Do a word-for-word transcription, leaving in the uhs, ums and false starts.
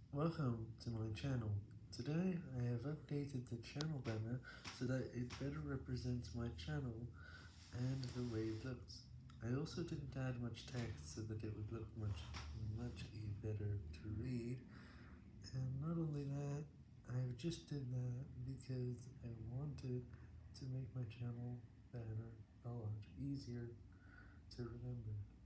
Welcome to my channel. Today I have updated the channel banner so that it better represents my channel and the way it looks. I also didn't add much text so that it would look much, much e- better to read. And not only that, I just did that because I wanted to make my channel banner a lot easier to remember.